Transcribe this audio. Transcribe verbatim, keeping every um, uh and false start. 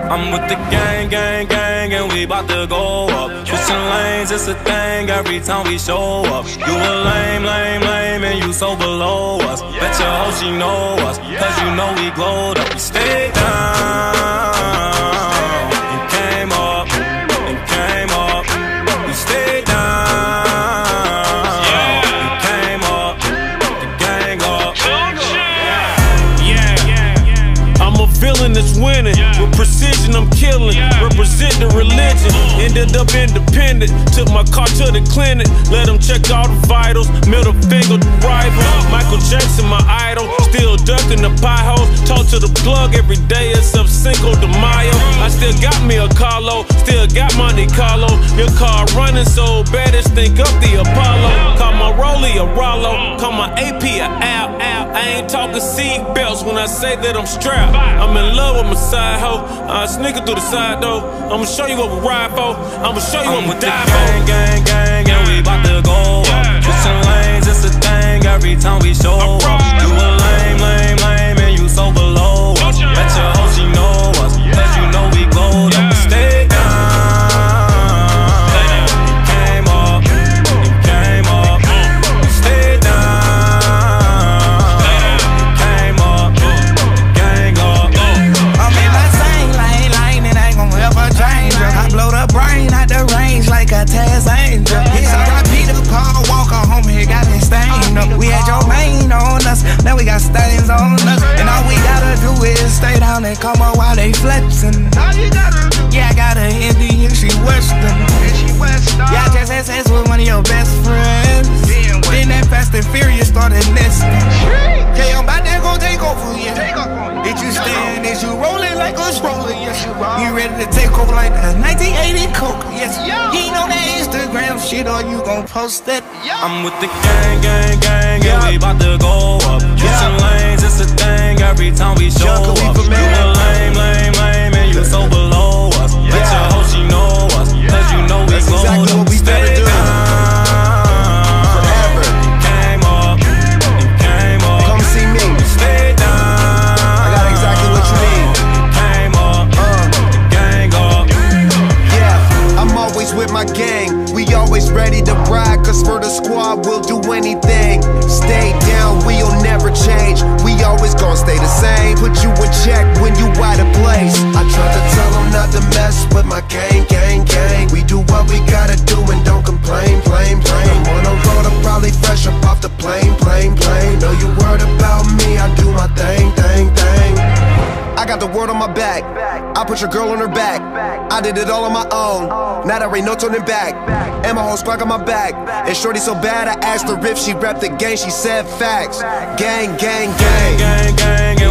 I'm with the gang, gang, gang, and we bout to go up. Switching lanes, it's a thing every time we show up. You a lame, lame, lame, and you so below us. Bet your hoe she know us, cause you know we glowed up. We stayed down and came up, and came up. We stayed down and came up, the gang up. Yeah, I'm a villain that's winning. With precision I'm killing, represent the religion. Ended up independent, took my car to the clinic. Let them check all the vitals, middle finger to rival. Michael Jackson my idol, still ducking the pie holes. Talk to the plug every day except Cinco de Mayo. I still got me a Carlo, still got Monte Carlo. Your car running so bad it's think up the Apollo. Call my Rollie a Rollo, call my A P a Al. I ain't talking seat belts when I say that I'm strapped. I'm in love with my side hoe, I sneak it through the side door. I'ma show you what we ride for, I'ma show you I'm what we with the die gang, for. gang, gang, and we bout to go up. Switching lanes, it's a thing every time we show up. You a lame, lame, lame, and you so below us. Bet your hoe she know us, cause you know we glowed up. We stayed down, came up, and came up. We stayed down, came up, gang up. I'm in my same lane, lane, it ain't gon' ever change. I blow the brain out the range like a Taz Angel. It's R I P to Paul Walker, homie, it got me stained up. We had your main on us, now we got stains on us. And all we gotta do is stay down and come up while they flexin'. Yeah, I got a Indian, she Western. Yeah, I just had sex with one of your best friends. Then that Fast and Furious started nesting. Yeah, I'm about to go take over, yeah. Did you stand? Is you rolling like a stroller? Yes, you are. You ready to take over like the nineteen eighty Coke? Yes, you ain't on that Instagram shit or you gon' post that. I'm with the gang, gang, gang, and we bout to go up. Switching lanes, it's a thing every time we show up. You a lame, lame, lame, and you so below us. Bet your hoe she know us, cause you know we glowed up. Exactly what we better do. Forever. Came up, and came up. Come see me. Stay down. I got exactly what you need. Came up, the gang up. Yeah, I'm always with my gang. We always ready to ride, cause for the squad we'll do anything. Stay down, we'll never change. We always gon' stay the same. Put you in check when you out of place. I try to tell them not to mess with my gang, gang, gang. We do what we gotta do and don't complain, plain, plain. I'm on the road, I'm probably fresh up off the plane, plane, plane. Know you worried about me, I do my thing, thing, thing. I got the word on my back, I put your girl on her back. I did it all on my own, now there ain't no turning back. And my whole squad on my back. And shorty so bad I asked her if she rep the gang, she said facts. Gang, gang, gang. Gang, gang,